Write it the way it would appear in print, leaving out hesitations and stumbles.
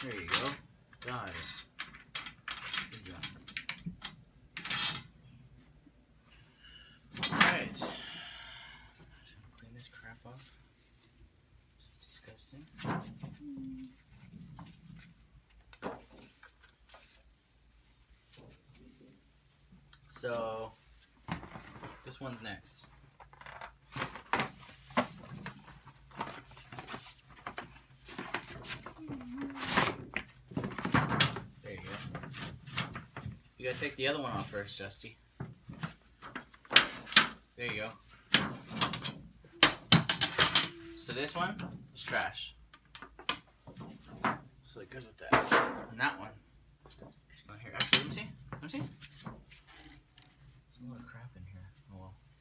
There you go. Got it. Good job. Alright. Just gonna clean this crap off. It's disgusting. So, this one's next. There you go. You gotta take the other one off first, Justy. There you go. So this one is trash. So it goes with that. And that one. Here, actually, let me see. Let me see. There's a lot of crap in here. Oh well.